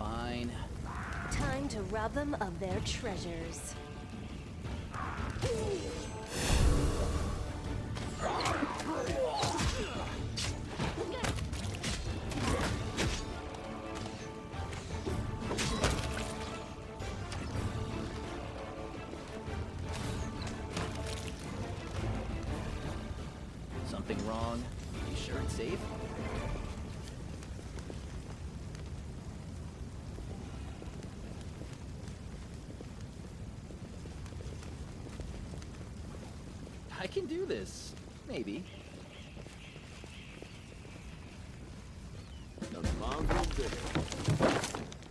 fine. Time to rob them of their treasures. Something wrong? You sure it's safe? I can do this. Maybe. The mountain did it.